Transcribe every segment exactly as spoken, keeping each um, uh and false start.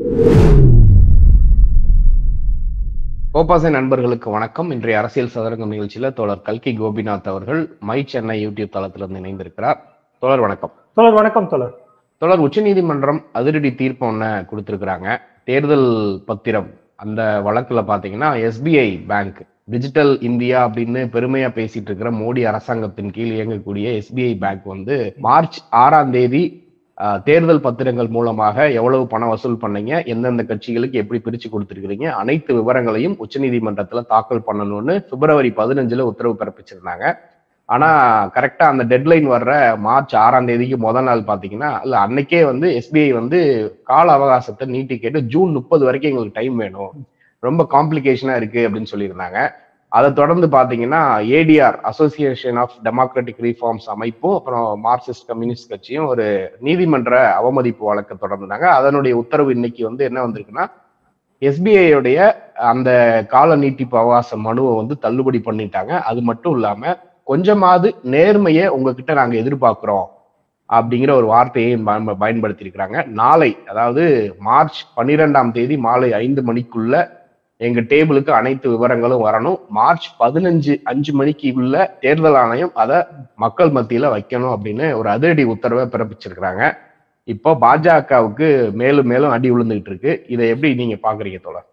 கோபாசை நண்பர்களுக்கு வணக்கம். இன்றைய அரசியல் சதுரங்கம் நிகழ்ச்சியில தோழர் கல்கி கோபிநாத் அவர்கள் மை சென்னை யூடியூப் தளத்திலிருந்து இணைந்திருக்கிறார். தோழர் வணக்கம். தோழர் வணக்கம். தோழர் தோழர் உச்சநீதிமன்றம் அதிரடி தீர்ப்பு ஒன்ன கொடுத்திருக்கிறாங்க. தேர்தல் பத்திரம் அந்த வழக்குல பாத்தீங்கன்னா எஸ்பிஐ பேங்க் டிஜிட்டல் இந்தியா அப்படின்னு பெருமையா பேசிட்டு இருக்கிற மோடி அரசாங்கத்தின் கீழ் இயங்கக்கூடிய எஸ்பிஐ பேங்க் வந்து மார்ச் ஆறாம் தேதி தேர்தல் பத்திரங்கள் மூலமாக எவ்வளவு பணம் வசூல் பண்ணீங்க, எந்தெந்த கட்சிகளுக்கு எப்படி பிரிச்சு கொடுத்துருக்கீங்க, அனைத்து விவரங்களையும் உச்சநீதிமன்றத்துல தாக்கல் பண்ணணும்னு பிப்ரவரி பதினஞ்சுல உத்தரவு பிறப்பிச்சிருந்தாங்க. ஆனா கரெக்டா அந்த டெட்லைன் வர்ற மார்ச் ஆறாம் தேதிக்கு முதல் நாள் பாத்தீங்கன்னா இல்ல அன்னைக்கே வந்து எஸ்பிஐ வந்து கால அவகாசத்தை நீட்டி கேட்டு ஜூன் முப்பது வரைக்கும் எங்களுக்கு டைம் வேணும், ரொம்ப காம்ப்ளிகேஷனா இருக்கு அப்படின்னு சொல்லியிருந்தாங்க. அதை தொடர்ந்து பாத்தீங்கன்னா ADR Association of Democratic Reforms அமைப்பும் அப்புறம் மார்க்சிஸ்ட் கம்யூனிஸ்ட் கட்சியும் ஒரு நீதிமன்ற அவமதிப்பு வழக்க தொடர்ந்தாங்க. அதனுடைய உத்தரவு இன்னைக்கு வந்து என்ன வந்திருக்குன்னா எஸ்பிஐடைய அந்த கால நீட்டிப்பு அவகாச மனுவை வந்து தள்ளுபடி பண்ணிட்டாங்க. அது மட்டும் இல்லாம கொஞ்சமாவது நேர்மையை உங்ககிட்ட நாங்க எதிர்பார்க்கிறோம் அப்படிங்கிற ஒரு வார்த்தையை பயன்படுத்தி இருக்கிறாங்க. நாளை அதாவது மார்ச் பன்னிரெண்டாம் தேதி மாலை ஐந்து மணிக்குள்ள எங்க டேபிளுக்கு அனைத்து விவரங்களும் வரணும். மார்ச் பதினஞ்சு அஞ்சு மணிக்கு உள்ள தேர்தல் ஆணையம் அதை மக்கள் மத்தியில வைக்கணும் அப்படின்னு ஒரு அதிரடி உத்தரவை பிறப்பிச்சிருக்கிறாங்க. இப்போ பாஜகவுக்கு மேலும் மேலும் அடி விழுந்துகிட்டு இருக்கு. இதை எப்படி நீங்க பாக்குறீங்க தோழர்?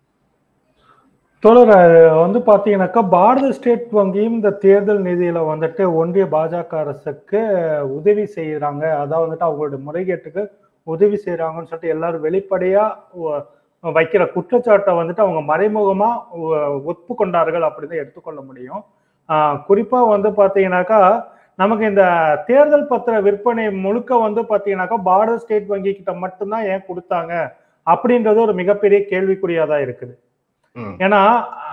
தோழர் வந்து பாத்தீங்கன்னாக்கா பாரத ஸ்டேட் வங்கியும் இந்த தேர்தல் நிதியில வந்துட்டு ஒன்றிய பாஜக அரசுக்கு உதவி செய்யறாங்க, அதாவது வந்துட்டு அவங்களுடைய முறைகேட்டுக்கு உதவி செய்யறாங்கன்னு சொல்லிட்டு எல்லாரும் வெளிப்படையா வைக்கிற குற்றச்சாட்டை வந்துட்டு அவங்க மறைமுகமா ஒப்புக்கொண்டார்கள் அப்படின்னு எடுத்துக்கொள்ள முடியும். ஆஹ் குறிப்பா வந்து பாத்தீங்கன்னாக்கா நமக்கு இந்த தேர்தல் பத்திர விற்பனை முழுக்க வந்து பாத்தீங்கன்னாக்கா பாரத ஸ்டேட் வங்கி கிட்ட மட்டும்தான் ஏன் கொடுத்தாங்க அப்படின்றது ஒரு மிகப்பெரிய கேள்விக்குறியாதான் இருக்குது. ஏன்னா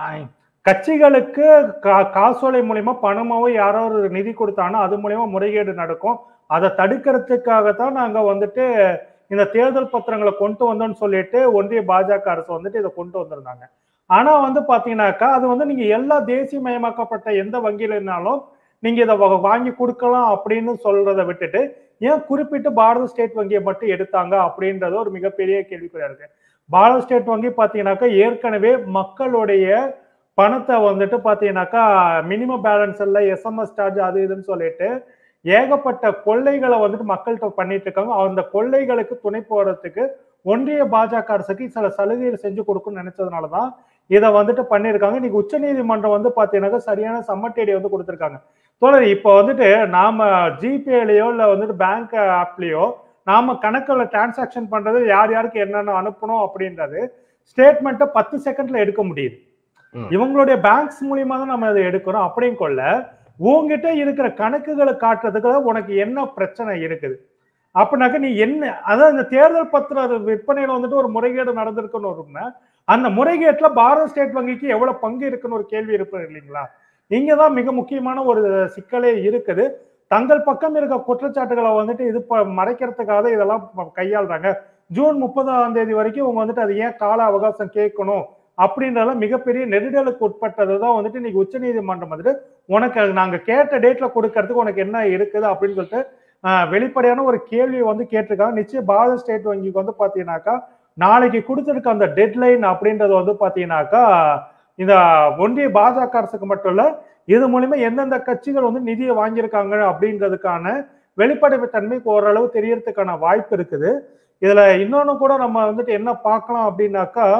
கட்சிகளுக்கு கா காசோலை மூலியமா பணமாவோ யாரோ ஒரு நிதி கொடுத்தாங்கன்னா அது மூலியமா முறைகேடு நடக்கும். அதை தடுக்கிறதுக்காகத்தான் நாங்க வந்துட்டு இந்த தேர்தல் பத்திரங்களை கொண்டு வந்தோம்னு சொல்லிட்டு ஒன்றிய பாஜக அரசு வந்துட்டு இதை கொண்டு வந்திருந்தாங்க. ஆனா வந்து பாத்தீங்கன்னாக்கா அது வந்து நீங்க எல்லா தேசியமயமாக்கப்பட்ட எந்த வங்கியில இருந்தாலும் நீங்க இதை வாங்கி கொடுக்கலாம் அப்படின்னு சொல்றதை விட்டுட்டு ஏன் குறிப்பிட்டு பாரத ஸ்டேட் வங்கியை மட்டும் எடுத்தாங்க அப்படின்றது ஒரு மிகப்பெரிய கேள்விக்குறியா இருக்கு. பாரத ஸ்டேட் வங்கி பாத்தீங்கன்னாக்கா ஏற்கனவே மக்களுடைய பணத்தை வந்துட்டு பாத்தீங்கன்னாக்கா மினிமம் பேலன்ஸ் இல்ல, எஸ்எம்எஸ் சார்ஜ் அது இதுன்னு சொல்லிட்டு ஏகப்பட்ட கொள்ளைகளை வந்துட்டு மக்கள்கிட்ட பண்ணிட்டு இருக்காங்க. அந்த கொள்ளைகளுக்கு துணை போறதுக்கு ஒன்றிய பாஜக அரசுக்கு சில சலுகைகள் செஞ்சு கொடுக்கும்னு நினைச்சதுனாலதான் இதை வந்துட்டு பண்ணிருக்காங்க. இன்னைக்கு உச்ச நீதிமன்றம் வந்து பாத்தீங்கன்னா சரியான சம்மட்டேடி வந்து கொடுத்திருக்காங்க. தோழர் இப்ப வந்துட்டு நாம ஜிபேலயோ இல்ல வந்துட்டு பேங்க் ஆப்லயோ நாம கணக்குல டிரான்சாக்சன் பண்றது யார் யாருக்கு என்னென்ன அனுப்பணும் அப்படின்றது ஸ்டேட்மெண்ட்டை பத்து செகண்ட்ல எடுக்க முடியுது. இவங்களுடைய பேங்க்ஸ் மூலியமா தான் நம்ம அதை எடுக்கிறோம். அப்படியும் கொள்ள உங்ககிட்ட இருக்கிற கணக்குகளை காட்டுறதுக்கு உனக்கு என்ன பிரச்சனை இருக்குது அப்படின்னாக்க நீ என்ன, அதாவது இந்த தேர்தல் பத்திர விற்பனையில வந்துட்டு ஒரு முறைகேடு நடந்திருக்குன்னு அந்த முறைகேட்டுல பாரத ஸ்டேட் வங்கிக்கு எவ்வளவு பங்கு இருக்குன்னு ஒரு கேள்வி இருப்பது இல்லைங்களா? இங்கதான் மிக முக்கியமான ஒரு சிக்கலே இருக்குது. தங்கள் பக்கம் இருக்க குற்றச்சாட்டுகளை வந்துட்டு இது மறைக்கிறதுக்காக இதெல்லாம் கையாளுறாங்க. ஜூன் முப்பதாம் தேதி வரைக்கும் இவங்க வந்துட்டு அது ஏன் கால அவகாசம் கேட்கணும் அப்படின்றத மிகப்பெரிய நெருடலுக்கு உட்பட்டதுதான் வந்துட்டு இன்னைக்கு உச்ச நீதிமன்றம் வந்துட்டு உனக்கு நாங்க கேட்ட டேட்ல கொடுக்கறதுக்கு உனக்கு என்ன இருக்குது அப்படின்னு சொல்லிட்டு ஆஹ் வெளிப்படையான ஒரு கேள்வியை வந்து கேட்டிருக்காங்க. நிச்சயம் பாரத ஸ்டேட் வங்கிக்கு வந்து பாத்தீங்கன்னாக்கா நாளைக்கு கொடுத்திருக்க அந்த டெட்லைன் அப்படின்றது வந்து பாத்தீங்கன்னாக்கா இந்த ஒன்றிய பாஜக அரசுக்கு மட்டும் இல்ல, இது மூலியமா எந்தெந்த கட்சிகள் வந்து நிதியை வாங்கியிருக்காங்க அப்படின்றதுக்கான வெளிப்படைத்தன்மைக்கு ஓரளவு தெரியறதுக்கான வாய்ப்பு இருக்குது. இதுல இன்னொன்னு கூட நம்ம வந்துட்டு என்ன பார்க்கலாம் அப்படின்னாக்கா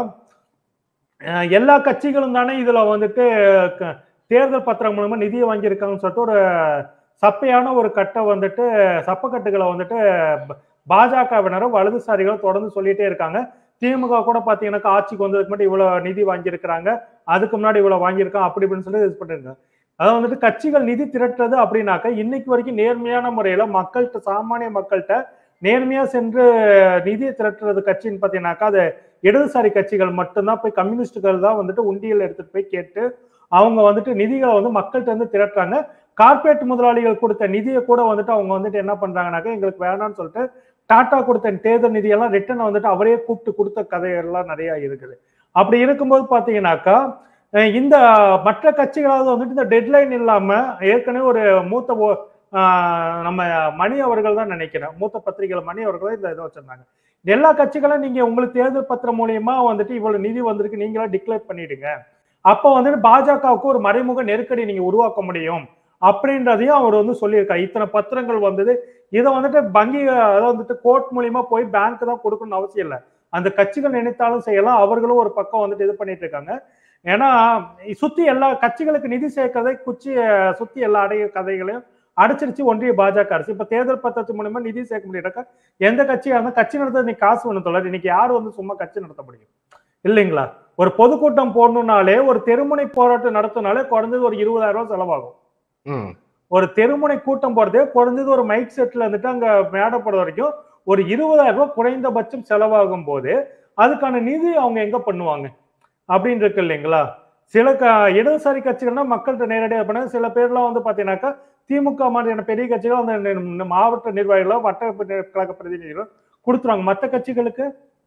எல்லா கட்சிகளும் தானே இதுல வந்துட்டு தேர்தல் பத்திரம் மூலமா நிதியை வாங்கியிருக்காங்கன்னு சொல்லிட்டு ஒரு சப்பையான ஒரு கட்டை வந்துட்டு சப்பக்கட்டுகளை வந்துட்டு பாஜகவினரும் வலதுசாரிகளும் தொடர்ந்து சொல்லிட்டே இருக்காங்க. திமுக கூட பாத்தீங்கன்னாக்கா ஆட்சிக்கு வந்ததுக்கு மட்டும் இவ்வளவு நிதி வாங்கியிருக்கிறாங்க, அதுக்கு முன்னாடி இவ்வளவு வாங்கியிருக்காங்க அப்படி இப்படின்னு சொல்லி இது பண்ணிருக்காங்க. அதாவது வந்துட்டு கட்சிகள் நிதி திரட்டுறது அப்படின்னாக்கா இன்னைக்கு வரைக்கும் நேர்மையான முறையில மக்கள்கிட்ட சாமானிய மக்கள்கிட்ட நேர்மையா சென்று நிதியை திரட்டுறது கட்சின்னு பாத்தீங்கன்னாக்கா அது இடதுசாரி கட்சிகள் மட்டும்தான். போய் கம்யூனிஸ்டுகள் தான் வந்துட்டு உண்டியல் எடுத்துட்டு போய் கேட்டு அவங்க வந்துட்டு நிதிகளை வந்து மக்கள்கிட்ட இருந்து திரட்டுறாங்க. கார்பரேட் முதலாளிகள் கொடுத்த நிதியை கூட வந்துட்டு அவங்க வந்துட்டு என்ன பண்றாங்கன்னாக்கா எங்களுக்கு வேணாம்னு சொல்லிட்டு டாடா கொடுத்த தேர்தல் நிதியெல்லாம் ரிட்டர்ன் வந்துட்டு அவரே கூப்பிட்டு கொடுத்த கதைகள்லாம் நிறைய இருக்குது. அப்படி இருக்கும்போது பாத்தீங்கன்னாக்கா இந்த மற்ற கட்சிகளாவது வந்துட்டு இந்த டெட்லைன் இல்லாம ஏற்கனவே ஒரு மூத்த நம்ம மணி அவர்கள் தான் நினைக்கிறேன், மூத்த பத்திரிகைகள் மணி அவர்கள் இந்த இதை வச்சிருந்தாங்க. எல்லா கட்சிகளும் நீங்க உங்களுக்கு தேர்தல் பத்திரம் மூலியமா வந்துட்டு இவ்வளவு நிதி வந்திருக்கு நீங்களா டிக்ளேர் பண்ணிடுங்க. அப்ப வந்துட்டு பாஜகவுக்கு ஒரு மறைமுக நெருக்கடி நீங்க உருவாக்க முடியும் அப்படின்றதையும் அவர் வந்து சொல்லியிருக்காரு. இத்தனை பத்திரங்கள் வந்தது, இதை வந்துட்டு வங்கி அதாவது வந்துட்டு கோர்ட் மூலியமா போய் பேங்க் தான் கொடுக்கணும்னு அவசியம் இல்லை. அந்த கட்சிகள் நினைத்தாலும் செய்யலாம். அவர்களும் ஒரு பக்கம் வந்துட்டு இது பண்ணிட்டு இருக்காங்க. ஏன்னா சுத்தி எல்லா கட்சிகளுக்கு நிதி சேர்க்கறதை குச்சி சுத்தி எல்லா அடைய கதைகளையும் அடைச்சிருச்சு ஒன்றிய பாஜக அரசு. இப்ப தேர்தல் பத்திரத்தின் மூலமா நிதி சேர்க்க முடியாக்கா எந்த கட்சியா இருந்தா கட்சி நடத்த நீ காசு வேணும் தோழர். இன்னைக்கு யாரு வந்து சும்மா கட்சி நடத்த முடியும் இல்லைங்களா? ஒரு பொதுக்கூட்டம் போடணும்னாலே ஒரு தெருமுனை போராட்டம் நடத்தினாலே குறைஞ்சது ஒரு இருபதாயிரம் ரூபாய் செலவாகும். ஒரு தெருமுனை கூட்டம் போறதே குறைஞ்சது ஒரு மைக் செட்ல இருந்துட்டு அங்க மேடப்பட வரைக்கும் ஒரு இருபதாயிரம் ரூபாய் குறைந்தபட்சம் செலவாகும் போது அதுக்கான நிதி அவங்க எங்க பண்ணுவாங்க அப்படின்னு இருக்கு இல்லைங்களா? சில க இடதுசாரி கட்சிகள்னா மக்கள்கிட்ட நேரடியாக பண்ண, சில பேர்லாம் வந்து பாத்தீங்கன்னாக்கா திமுக மாதிரியான பெரிய கட்சிகள் அந்த மாவட்ட நிர்வாகிகளோ வட்ட கழக பிரதிநிதிகளோ கொடுத்துருவாங்க மற்ற கட்சிகளுக்கு.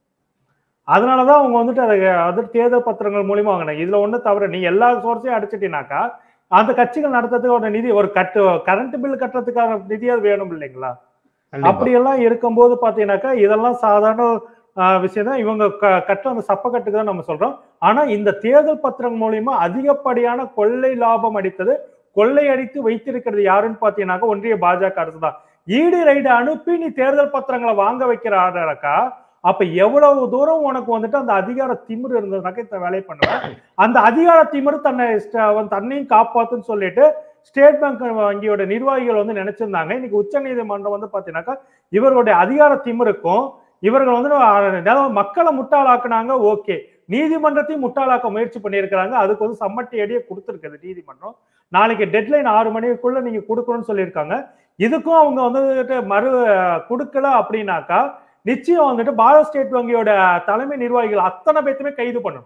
அதனாலதான் அவங்க வந்துட்டு அதை அது தேர்தல் பத்திரங்கள் மூலியமா வாங்கினாங்க. இதுல ஒண்ணு தவிர நீ எல்லா சோர்ஸையும் அடிச்சிட்டீங்கன்னாக்கா அந்த கட்சிகள் நடத்துறதுக்கு ஒரு நிதி, ஒரு கட்டு கரண்ட் பில் கட்டுறதுக்கான நிதியாவது வேணும் இல்லைங்களா? அப்படியெல்லாம் இருக்கும்போது பாத்தீங்கன்னாக்கா இதெல்லாம் சாதாரண விஷயம் தான். இவங்க கட்ட அந்த சப்ப கட்டுக்கு தான் நம்ம சொல்றோம். ஆனா இந்த தேர்தல் பத்திரம் மூலியமா அதிகப்படியான கொள்ளை லாபம் அடித்தது, கொள்ளை அடித்து வைத்திருக்கிறது யாருன்னு பாத்தீங்கன்னாக்கா ஒன்றிய பாஜக அரசு தான். ஈடி ரைடு அனுப்பி நீ தேர்தல் பத்திரங்களை வாங்க வைக்கிற ஆர்டரக்கா அப்ப எவ்வளவு தூரம் உனக்கு வந்துட்டு அந்த அதிகார திமிரு இருந்ததுனாக்க இந்த வேலையை பண்ணுவேன். அந்த அதிகார திமிரு தன்னை தன்னையும் காப்பாத்துன்னு சொல்லிட்டு ஸ்டேட் பேங்க் வங்கியோட நிர்வாகிகள் வந்து நினைச்சிருந்தாங்க. இன்னைக்கு உச்ச நீதிமன்றம் வந்து பாத்தீங்கன்னாக்கா இவர்களுடைய அதிகார திமிருக்கும் இவர்கள் வந்து மக்களை முட்டாளாக்குனாங்க. ஓகே, நீதிமன்றத்தையும் முட்டாளாக்க முயற்சி பண்ணியிருக்கிறாங்க. அதுக்கு வந்து சம்மட்டி அடியே கொடுத்துருக்குது நீதிமன்றம். நாளைக்கு டெட்லைன் ஆறு மணிக்குள்ள நீங்க கொடுக்கணும்னு சொல்லியிருக்காங்க. இதுக்கும் அவங்க வந்து மறு கொடுக்கல அப்படின்னாக்கா நிச்சயம் வந்துட்டு பாரத ஸ்டேட் வங்கியோட தலைமை நிர்வாகிகள் அத்தனை பேர்த்துமே கைது பண்ணணும்.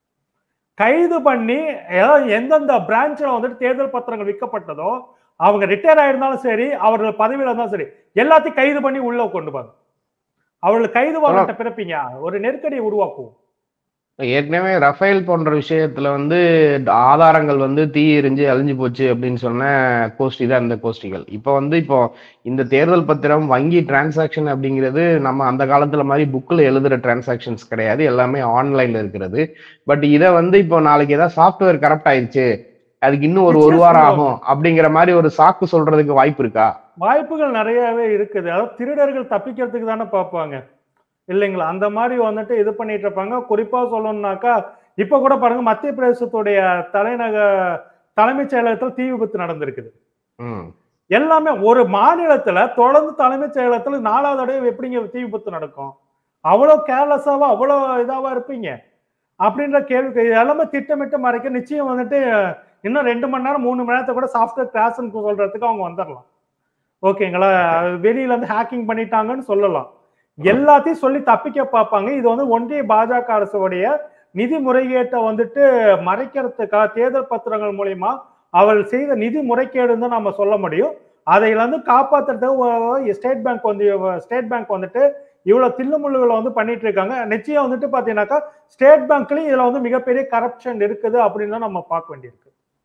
கைது பண்ணி எந்தெந்த பிரான்ச்ல வந்துட்டு தேர்தல் பத்திரங்கள் விற்கப்பட்டதோ அவங்க ரிட்டையர் ஆயிருந்தாலும் சரி, அவர்கள் பதவியில இருந்தாலும் சரி, எல்லாத்தையும் கைது பண்ணி உள்ள கொண்டு போங்க. அவர்கள் கைது வாரண்ட பிறப்பீங்க, ஒரு நெருக்கடியை உருவாக்குவோம். ஏற்கனவே ரஃபேல் போன்ற விஷயத்துல வந்து ஆதாரங்கள் வந்து தீ எரிஞ்சு அழிஞ்சு போச்சு அப்படின்னு சொன்ன கோஷ்டி தான் இந்த கோஷ்டிகள். இப்போ வந்து இப்போ இந்த தேர்தல் பத்திரம் வங்கி டிரான்சாக்ஷன் அப்படிங்கிறது நம்ம அந்த காலத்துல மாதிரி புக்ல எழுதுற டிரான்சாக்ஷன்ஸ் கிடையாது, எல்லாமே ஆன்லைன்ல இருக்கிறது. பட் இதை வந்து இப்போ நாளைக்கு ஏதாவது சாஃப்ட்வேர் கரப்ட் ஆயிடுச்சு, அதுக்கு இன்னும் ஒரு ஒரு வாரம் ஆகும் அப்படிங்கிற மாதிரி ஒரு சாக்கு சொல்றதுக்கு வாய்ப்பு இருக்கா? வாய்ப்புகள் நிறையவே இருக்குது. அதாவது திருடர்கள் தப்பிக்கிறதுக்கு தானே பார்ப்பாங்க இல்லைங்களா? அந்த மாதிரி வந்துட்டு இது பண்ணிட்டு இருப்பாங்க. குறிப்பா சொல்லணும்னாக்கா இப்ப கூட பாருங்க, மத்திய பிரதேசத்துடைய தலைநகர் தலைமைச் செயலகத்தில் தீ விபத்து நடந்திருக்குது. எல்லாமே ஒரு மாநிலத்துல தொடர்ந்து தலைமைச் செயலகத்துல நாலாவது தடவை எப்படிங்க தீ விபத்து நடக்கும்? அவ்வளவு கேர்லெஸ்ஸாவா அவ்வளவு இதாவா இருப்பீங்க அப்படின்ற கேள்வி எல்லாமே திட்டமிட்டு மறைக்க. நிச்சயம் வந்துட்டு இன்னும் ரெண்டு மணி நேரம் மூணு மணி நேரத்தை கூட சாஃப்ட்வேர் கிராஷ்னு சொல்றதுக்கு அவங்க வந்துடலாம். ஓகேங்களா? வெளியில இருந்து ஹேக்கிங் பண்ணிட்டாங்கன்னு சொல்லலாம். எல்லாத்தையும் சொல்லி தப்பிக்க பார்ப்பாங்க. இது வந்து ஒன்றிய பாஜக அரசுடைய நிதி முறைகேட்டை வந்துட்டு மறைக்கிறதுக்காக தேர்தல் பத்திரங்கள் மூலியமா அவள் செய்த நிதி முறைகேடுன்னு தான் நம்ம சொல்ல முடியும். அதையில இருந்து காப்பாத்துறதுக்கு ஸ்டேட் பேங்க் வந்து ஸ்டேட் பேங்க் வந்துட்டு இவ்வளவு தில்லுமுள்ளுகளை வந்து பண்ணிட்டு இருக்காங்க. நிச்சயம் வந்துட்டு பாத்தீங்கன்னாக்கா ஸ்டேட் பேங்க்லயும் இதுல வந்து மிகப்பெரிய கரப்ஷன் இருக்குது அப்படின்னு தான் நம்ம பார்க்க வேண்டியிருக்கு.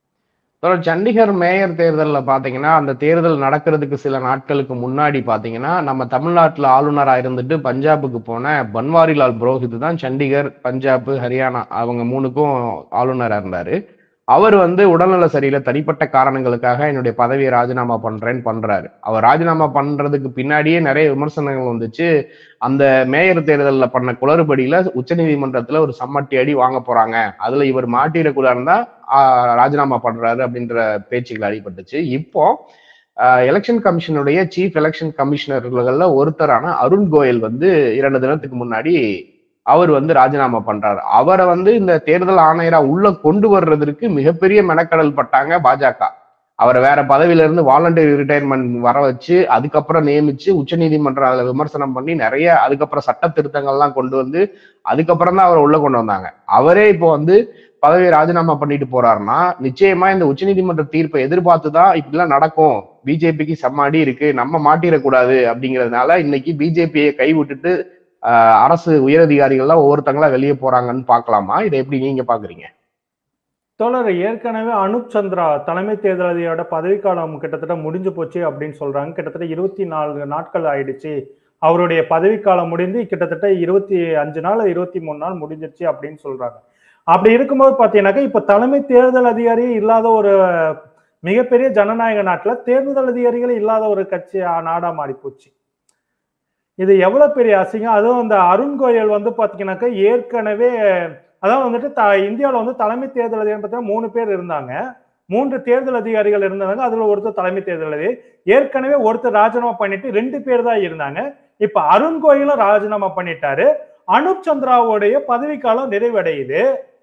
சண்டிகர் மேயர் தேர்தலில் பார்த்தீங்கன்னா அந்த தேர்தல் நடக்கிறதுக்கு சில நாட்களுக்கு முன்னாடி பார்த்தீங்கன்னா நம்ம தமிழ்நாட்டில் ஆளுநராக இருந்துட்டு பஞ்சாபுக்கு போன பன்வாரிலால் புரோஹித் தான் சண்டிகர், பஞ்சாப், ஹரியானா அவங்க மூணுக்கும் ஆளுநராக இருந்தாரு. அவர் வந்து உடல்நல சரியில்லை, தனிப்பட்ட காரணங்களுக்காக என்னுடைய பதவியை ராஜினாமா பண்றேன்னு பண்றாரு. அவர் ராஜினாமா பண்றதுக்கு பின்னாடியே நிறைய விமர்சனங்கள் வந்துச்சு. அந்த மேயர் தேர்தலில் பண்ண குளறுபடியில உச்சநீதிமன்றத்துல ஒரு சம்மட்டி அடி வாங்க போறாங்க, அதுல இவர் மாட்டிடக்கூடாதுன்னா ராஜினாமா பண்றாரு அப்படின்ற பேச்சுகள் அடிபட்டுச்சு. இப்போ எலெக்ஷன் கமிஷனுடைய சீஃப் எலெக்ஷன் கமிஷனர்கள்ல ஒருத்தரான அருண் கோயல் வந்து இரண்டு தினத்துக்கு முன்னாடி அவர் வந்து ராஜினாமா பண்றாரு. அவரை வந்து இந்த தேர்தல் ஆணையரா உள்ள கொண்டு வர்றதுக்கு மிகப்பெரிய மெனக்கடல் பட்டாங்க பாஜக. அவரை வேற பதவியில இருந்து வாலண்டரி ரிட்டையர்மெண்ட் வர வச்சு அதுக்கப்புறம் நியமிச்சு உச்சநீதிமன்றம் அதுல விமர்சனம் பண்ணி நிறைய அதுக்கப்புறம் சட்ட திருத்தங்கள்லாம் கொண்டு வந்து அதுக்கப்புறம் தான் அவரை உள்ள கொண்டு வந்தாங்க. அவரே இப்போ வந்து பதவியை ராஜினாமா பண்ணிட்டு போறாருன்னா நிச்சயமா இந்த உச்சநீதிமன்ற தீர்ப்பை எதிர்பார்த்துதான் இப்படிலாம் நடக்கும். பிஜேபிக்கு செம்மாடி இருக்கு, நம்ம மாட்டிடக்கூடாது அப்படிங்கிறதுனால இன்னைக்கு பிஜேபியை கைவிட்டுட்டு அஹ் அரசு உயரதிகாரிகள்லாம் ஒவ்வொருத்தங்களா வெளியே போறாங்கன்னு பாக்கலாமா? இதை எப்படி நீங்க பாக்குறீங்க? தோழர், ஏற்கனவே அனுப் சந்திரா தலைமை தேர்தல் அதிகாரியோட பதவிக்காலம் கிட்டத்தட்ட முடிஞ்சு போச்சு அப்படின்னு சொல்றாங்க. கிட்டத்தட்ட இருபத்தி நாலு நாட்கள் ஆயிடுச்சு அவருடைய பதவிக்காலம் முடிந்து கிட்டத்தட்ட இருபத்தி அஞ்சு நாள் இருபத்தி மூணு நாள் முடிஞ்சிருச்சு அப்படின்னு சொல்றாங்க. அப்படி இருக்கும்போது பாத்தீங்கன்னாக்கா இப்ப தலைமை தேர்தல் அதிகாரியே இல்லாத ஒரு மிகப்பெரிய ஜனநாயக நாட்டுல தேர்தல் அதிகாரிகளே இல்லாத ஒரு கட்சி நாடா மாறி போச்சு. இது எவ்வளவு பெரிய அசிங்கம். அதுவும் அந்த அருண் கோயல் வந்து பாத்தீங்கன்னாக்கா ஏற்கனவே அதாவது வந்துட்டு த இந்தியாவில் வந்து தலைமை தேர்தல் அதிகாரி பார்த்தீங்கன்னா மூணு பேர் இருந்தாங்க. மூன்று தேர்தல் அதிகாரிகள் இருந்தாங்க. அதுல ஒருத்தர் தலைமை தேர்தல் அதிகாரி. ஏற்கனவே ஒருத்தர் ராஜினாமா பண்ணிட்டு ரெண்டு பேர் தான் இருந்தாங்க. இப்ப அருண் கோயலும் ராஜினாமா பண்ணிட்டாரு. அனுப் சந்திராவுடைய பதவிக்காலம் நிறைவடையுது.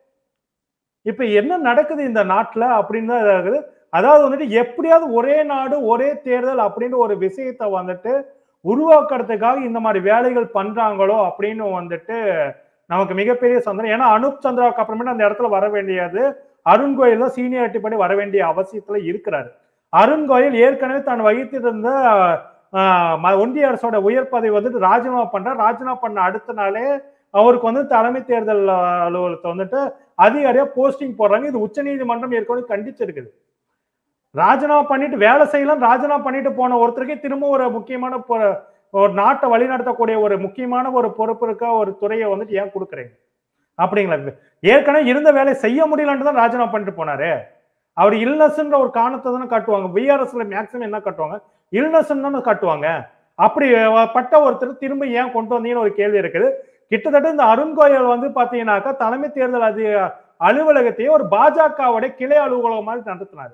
இப்ப என்ன நடக்குது இந்த நாட்டுல அப்படின்னு தான் இருக்குது. அதாவது வந்துட்டு எப்படியாவது ஒரே நாடு ஒரே தேர்தல் அப்படின்னு ஒரு விஷயத்த வந்துட்டு உருவாக்குறதுக்காக இந்த மாதிரி வேலைகள் பண்றாங்களோ அப்படின்னு வந்துட்டு நமக்கு மிகப்பெரிய சந்தேகம். ஏன்னா அனுப் சந்திராவுக்கு அப்புறமேட்டு அந்த இடத்துல வர வேண்டியது அருண் கோயல் தான் சீனியாரிட்டி பண்ணி வர வேண்டிய அவசியத்துல இருக்கிறாரு. அருண் கோயல் ஏற்கனவே தான் வகித்திருந்த ஒன்றிய அரசோட உயர் பதவி வந்துட்டு ராஜினாமா பண்ற ராஜினாமா பண்ண அடுத்த நாளே அவருக்கு வந்து தலைமை தேர்தல் அலுவலகத்தை வந்துட்டு அதிகாரியா போஸ்டிங் போடுறாங்க. இது உச்ச நீதிமன்றம் ஏற்கனவே கண்டிச்சிருக்குது. ராஜினாமா பண்ணிட்டு வேலை செய்யலாம் ராஜினாமா பண்ணிட்டு போன ஒருத்தருக்கே திரும்ப ஒரு முக்கியமான ஒரு நாட்டை வழிநடத்தக்கூடிய ஒரு முக்கியமான ஒரு பொறுப்பு இருக்க ஒரு துறையை வந்துட்டு ஏன் கொடுக்குறீங்க அப்படிங்களா? ஏற்கனவே இருந்த வேலையை செய்ய முடியலன்னு தான் ராஜினாமா பண்ணிட்டு போனாரு. அவர் இல்னஸ்ன்ற ஒரு காரணத்தை தானே காட்டுவாங்க. பிஆர்எஸ்ல மேக்சிமம் என்ன காட்டுவாங்க? இல்னஸ் தானே காட்டுவாங்க. அப்படி பட்ட ஒருத்தர் திரும்ப ஏன் கொண்டு வந்தீங்கன்னு ஒரு கேள்வி இருக்குது. கிட்டத்தட்ட இந்த அருண் கோயல் வந்து பாத்தீங்கன்னாக்கா தலைமை தேர்தல் அதி அலுவலகத்தையே ஒரு பாஜகவுடைய கிளை அலுவலகம் மாதிரி நடத்தினாரு.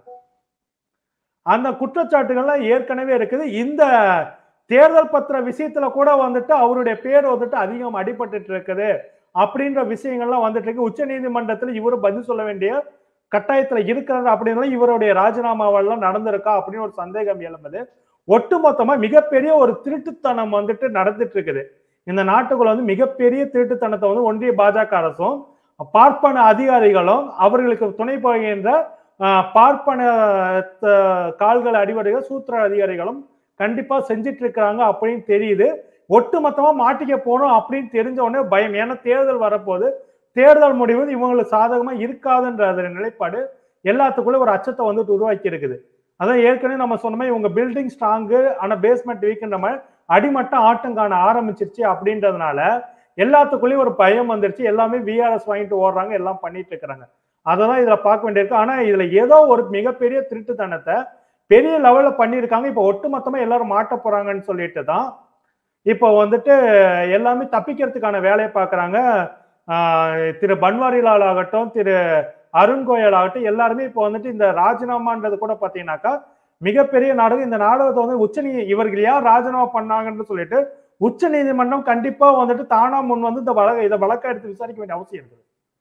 அந்த குற்றச்சாட்டுகள்லாம் ஏற்கனவே இருக்குது. இந்த தேர்தல் பத்திர விஷயத்துல கூட வந்துட்டு அவருடைய பேர் வந்துட்டு அதிகம் அடிபட்டு இருக்குது அப்படின்ற விஷயங்கள்லாம் வந்துட்டு இருக்கு. உச்ச நீதிமன்றத்துல இவரு பதில் சொல்ல வேண்டிய கட்டாயத்துல இருக்கிறார் அப்படின்னா இவருடைய ராஜினாமாவெல்லாம் நடந்திருக்கா அப்படின்னு ஒரு சந்தேகம் எழும்புது. ஒட்டுமொத்தமா மிகப்பெரிய ஒரு திருட்டுத்தனம் வந்துட்டு நடந்துட்டு இருக்குது இந்த நாட்டுக்குள்ள. வந்து மிகப்பெரிய திருட்டுத்தனத்தை வந்து ஒன்றிய பாஜக அரசும் பார்ப்பன அதிகாரிகளும் அவர்களுக்கு துணை போகின்ற பார்ப்பன கால்கள் அடிவடைகள் சூத்திர அதிகாரிகளும் கண்டிப்பா செஞ்சிட்டு இருக்கிறாங்க அப்படின்னு தெரியுது. ஒட்டுமொத்தமா மாட்டிக்க போனோம் அப்படின்னு தெரிஞ்ச உடனே பயம். ஏன்னா தேர்தல் வரப்போது தேர்தல் முடிவு இவங்களுக்கு சாதகமா இருக்காதுன்ற நிலைப்பாடு எல்லாத்துக்குள்ள ஒரு அச்சத்தை வந்துட்டு உருவாக்கி இருக்குது. அதான் ஏற்கனவே நம்ம சொன்ன மாதிரி இவங்க பில்டிங் ஸ்ட்ராங்கு ஆனா பேஸ்மெண்ட் வீக்குன்ற மாதிரி அடிமட்டம் ஆட்டம் காண ஆரம்பிச்சிருச்சு அப்படின்றதுனால எல்லாத்துக்குள்ளேயும் ஒரு பயம் வந்துருச்சு. எல்லாமே விஆர்எஸ் வாங்கிட்டு ஓடுறாங்க, எல்லாம் பண்ணிட்டு இருக்கிறாங்க. அததான் இதுல பார்க்க வேண்டியிருக்கு. ஆனா இதுல ஏதோ ஒரு மிகப்பெரிய திருட்டுத்தனத்தை பெரிய லெவல்ல பண்ணியிருக்காங்க. இப்ப ஒட்டுமொத்தமா எல்லாரும் மாட்ட போறாங்கன்னு சொல்லிட்டு தான் இப்போ வந்துட்டு எல்லாமே தப்பிக்கிறதுக்கான வேலையை பார்க்கறாங்க. ஆஹ் திரு பன்வாரிலால் ஆகட்டும் திரு அருண் கோயல் ஆகட்டும் எல்லாருமே இப்போ வந்துட்டு இந்த ராஜினாமான்றது கூட பாத்தீங்கன்னாக்கா மிகப்பெரிய நாடகம். இந்த நாடகத்தை வந்து உச்ச நீ இவர்கள் யார் ராஜினாமா பண்ணாங்கன்னு சொல்லிட்டு உச்ச நீதிமன்றம் கண்டிப்பா வந்துட்டு தானா முன் வந்து இந்த வழக்கை இதை வழக்கை எடுத்து விசாரிக்க வேண்டிய அவசியம் இருக்குது.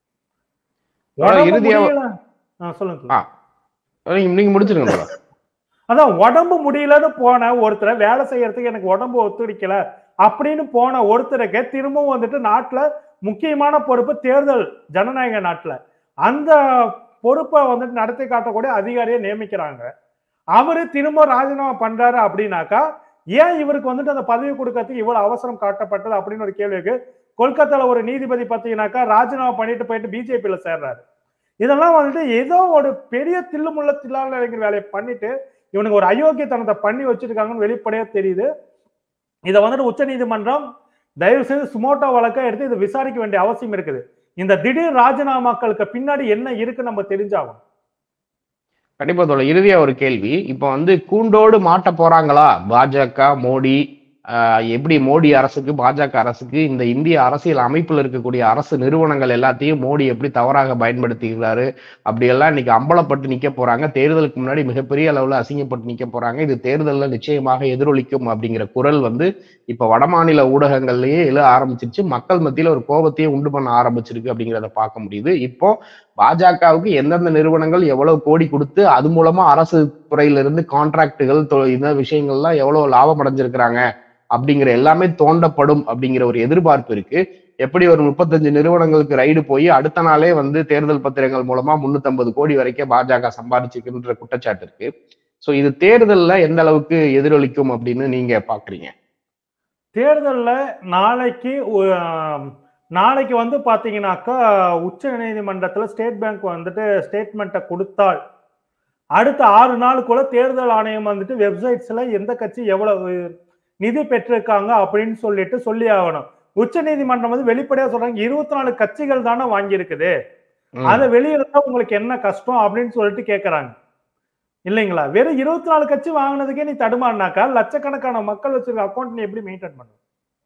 நீங்க முடிச்சிருங்க. அதான் உடம்பு முடியலன்னு போன ஒருத்தரை வேலை செய்யறதுக்கு எனக்கு உடம்பு ஒத்துழைக்கல அப்படின்னு போன ஒருத்தருக்கு திரும்பவும் வந்துட்டு நாட்டுல முக்கியமான பொறுப்பு தேர்தல் ஜனநாயக நாட்டுல அந்த பொறுப்பை வந்துட்டு நடத்தி காட்டக்கூடிய அதிகாரியை நியமிக்கிறாங்க. அவரு திரும்ப ராஜினாமா பண்றாரு அப்படின்னாக்கா ஏன் இவருக்கு வந்துட்டு அந்த பதவி கொடுக்கறதுக்கு இவ்வளவு அவசரம் காட்டப்பட்டது அப்படின்னு ஒரு கேள்விக்கு கொல்கத்தால ஒரு நீதிபதி பார்த்தீங்கன்னாக்கா ராஜினாமா பண்ணிட்டு போயிட்டு பிஜேபியில சேர்றாரு. இதெல்லாம் வந்துட்டு ஏதோ ஒரு பெரிய தில்லுமுள்ள தில்லால வேலையை பண்ணிட்டு இவனுக்கு ஒரு அயோக்கியத்தனத்தை பண்ணி வச்சிருக்காங்கன்னு வெளிப்படையா தெரியுது. இதை வந்துட்டு உச்ச நீதிமன்றம் தயவு செய்து சுமோட்டோ வழக்கை எடுத்து இதை விசாரிக்க வேண்டிய அவசியம் இருக்குது. இந்த திடீர் ராஜினாமாக்களுக்கு பின்னாடி என்ன இருக்கு நம்ம தெரிஞ்சாகும். கண்டிப்பா தோழ. இறுதியா ஒரு கேள்வி. இப்ப வந்து கூண்டோடு மாட்ட போறாங்களா பாஜக மோடி? எப்படி மோடி அரசுக்கு பாஜக அரசுக்கு இந்த இந்திய அரசியல் அமைப்புல இருக்கக்கூடிய அரசு நிறுவனங்கள் எல்லாத்தையும் மோடி எப்படி தவறாக பயன்படுத்துகிறாரு அப்படியெல்லாம் இன்னைக்கு அம்பலப்பட்டு நிக்க போறாங்க. தேர்தலுக்கு முன்னாடி மிகப்பெரிய அளவுல அசிங்கப்பட்டு நிக்க போறாங்க. இது தேர்தலில் நிச்சயமாக எதிரொலிக்கும் அப்படிங்கிற குரல் வந்து இப்ப வடமாநில ஊடகங்கள்லயே எழ ஆரம்பிச்சிருச்சு. மக்கள் மத்தியில ஒரு கோபத்தையே உண்டு பண்ண ஆரம்பிச்சிருக்கு அப்படிங்கிறத பார்க்க முடியுது. இப்போ பாஜகவுக்கு எந்தெந்த நிறுவனங்கள் எவ்வளவு கோடி கொடுத்து அது மூலமா அரசு துறையிலிருந்து கான்ட்ராக்டுகள் இந்த விஷயங்கள்லாம் எவ்வளவு லாபம் அடைஞ்சிருக்கிறாங்க அப்படிங்கிற எல்லாமே தோண்டப்படும் அப்படிங்கிற ஒரு எதிர்பார்ப்பு இருக்கு. எப்படி ஒரு முப்பத்தஞ்சு நிறுவனங்களுக்கு ரைடு போய் அடுத்த நாளே வந்து தேர்தல் பத்திரங்கள் மூலமா முன்னூத்தி ஐம்பது கோடி வரைக்கும் பாஜக சம்பாதிச்சுக்கின்ற குற்றச்சாட்டு இருக்கு. சோ இது தேர்தல்ல எந்த அளவுக்கு எதிரொலிக்கும் அப்படின்னு நீங்க பாக்குறீங்க? தேர்தல்ல நாளைக்கு நாளைக்கு வந்து பாத்தீங்கன்னாக்கா உச்ச நீதிமன்றத்துல ஸ்டேட் பேங்க் வந்துட்டு ஸ்டேட்மெண்ட்டை கொடுத்தால் அடுத்த ஆறு நாளுக்குள்ள தேர்தல் ஆணையம் வந்துட்டு வெப்சைட்ஸ்ல எந்த கட்சி எவ்வளவு நிதி பெற்றிருக்காங்க அப்படின்னு சொல்லிட்டு சொல்லி ஆகணும். உச்ச நீதிமன்றம் வந்து வெளிப்படையா சொல்றாங்க, இருபத்தி நாலு கட்சிகள் தானே வாங்கி இருக்குது, அதை வெளியில உங்களுக்கு என்ன கஷ்டம் அப்படின்னு சொல்லிட்டு கேட்கறாங்க இல்லைங்களா? வெறும் இருபத்தி நாலு கட்சி வாங்கினதுக்கே நீ தடுமாறினாக்கா லட்சக்கணக்கான மக்கள் வச்சிருக்க அக்கௌண்ட் நீ எப்படி மெயின்டைன் பண்ண?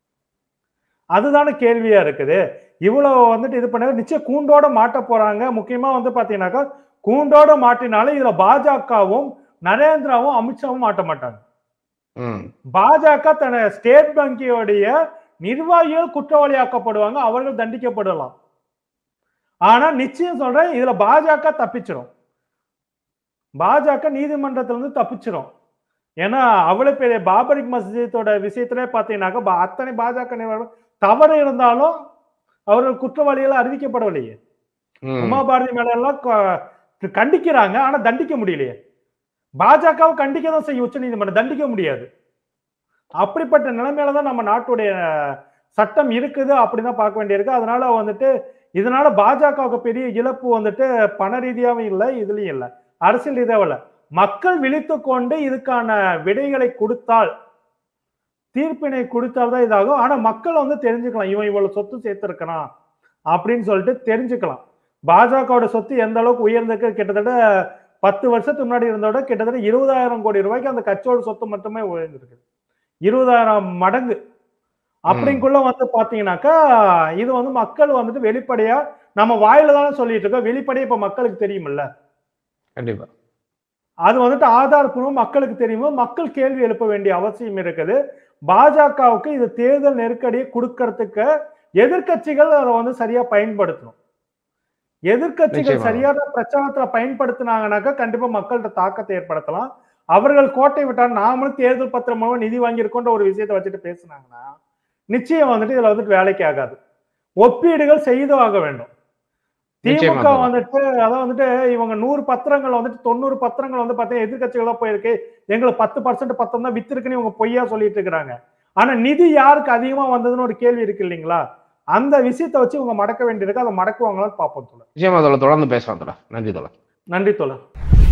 அதுதானே கேள்வியா இருக்குது. இவ்வளவு வந்துட்டு இது பண்ண நிச்சயம் கூண்டோட மாட்ட போறாங்க. முக்கியமா வந்து பாத்தீங்கன்னாக்கா கூண்டோட மாட்டினாலும் இதுல பாஜகவும் நரேந்திராவும் அமித்ஷாவும் மாட்ட மாட்டாங்க. பாஜக தன ஸ்டேட் வங்கியோடைய நிர்வாகிகள் குற்றவாளியாக்கப்படுவாங்க, அவர்கள் தண்டிக்கப்படலாம். ஆனா நிச்சயம் சொல்றேன், இதுல பாஜக தப்பிச்சிடும். பாஜக நீதிமன்றத்திலிருந்து தப்பிச்சிடும். ஏன்னா அவ்வளவு பெரிய பாபரி மஸ்ஜிதோட விஷயத்திலே பாத்தீங்கன்னாக்கா அத்தனை பாஜக நிர்வாகம் தவறு இருந்தாலும் அவர்கள் குற்றவாளிகள் அறிவிக்கப்படவில்லையே. உமா பாரதி மேல எல்லாம் கண்டிக்கிறாங்க, ஆனா தண்டிக்க முடியலையே. பாஜகவை கண்டிக்க தான் செய்யும் உச்ச நீதிமன்றம், தண்டிக்க முடியாது. அப்படிப்பட்ட நிலைமையிலதான் நம்ம நாட்டுடைய சட்டம் இருக்குது, அப்படிதான் பார்க்க வேண்டியிருக்கு. அதனால வந்துட்டு இதனால பாஜகவுக்கு பெரிய இழப்பு வந்துட்டு பண ரீதியாவும் இல்லை, இதுலயும் இல்லை, அரசியல் ரீதியாவும் இல்லை. மக்கள் விழித்து கொண்டு இதுக்கான விடைகளை கொடுத்தால், தீர்ப்பினை கொடுத்தால் தான் இதாகும். ஆனா மக்கள் வந்து தெரிஞ்சுக்கலாம், இவன் இவ்வளவு சொத்து சேர்த்திருக்கிறான் அப்படின்னு சொல்லிட்டு தெரிஞ்சுக்கலாம். பாஜகவோட சொத்து எந்த அளவுக்கு உயர்ந்திருக்கு, கிட்டத்தட்ட பத்து வருஷத்துக்கு முன்னாடி இருந்தோட கிட்டத்தட்ட இருபதாயிரம் கோடி ரூபாய்க்கு அந்த கட்சியோட சொத்து மட்டுமே உயர்ந்திருக்கு, இருபதாயிரம் மடங்கு. அப்படிங்குள்ள வந்து பாத்தீங்கன்னாக்கா இது வந்து மக்கள் வந்துட்டு வெளிப்படையா நம்ம வாயில தானே சொல்லிட்டு இருக்கோம், வெளிப்படையா இப்ப மக்களுக்கு தெரியுமில்ல. கண்டிப்பா அது வந்துட்டு ஆதாரப்பூர்வம் மக்களுக்கு தெரியுமோ மக்கள் கேள்வி எழுப்ப வேண்டிய அவசியம் இருக்குது. பாஜகவுக்கு இது தேர்தல் நெருக்கடியை கொடுக்கறதுக்கு எதிர்கட்சிகள் அதை வந்து சரியா பயன்படுத்தணும். எதிர்கட்சிகள் சரியான பிரச்சாரத்துல பயன்படுத்தினாங்கன்னாக்கா கண்டிப்பா மக்கள்கிட்ட தாக்கத்தை ஏற்படுத்தலாம். அவர்கள் கோட்டை விட்டால் நாமளும் தேர்தல் பத்திரம் மூலம் நிதி வாங்கியிருக்கோன்ற ஒரு விஷயத்தை வச்சுட்டு பேசினாங்கன்னா நிச்சயம் வந்துட்டு இதுல வந்துட்டு வேலைக்கு ஆகாது. ஒப்பீடுகள் செய்து ஆக வேண்டும். திமுக வந்துட்டு அதான் வந்துட்டு இவங்க நூறு பத்திரங்கள் வந்துட்டு தொண்ணூறு பத்திரங்கள் வந்து பாத்தீங்கன்னா எதிர்கட்சிகளா போயிருக்கு, எங்களுக்கு பத்து பர்சன்ட் பத்திரம் தான் வித்திருக்குன்னு இவங்க பொய்யா சொல்லிட்டு இருக்கிறாங்க. ஆனா நிதி யாருக்கு அதிகமா வந்ததுன்னு ஒரு கேள்வி இருக்கு இல்லைங்களா? அந்த விஷயத்தை வச்சு இவங்க மடக்க வேண்டியிருக்கு. அதை மடக்குவாங்களான்னு பார்ப்போம் தோழர். நிச்சயமா தோழர், தொடர்ந்து பேசலாம் தோழர். நன்றி தோழர். நன்றி தோழர்.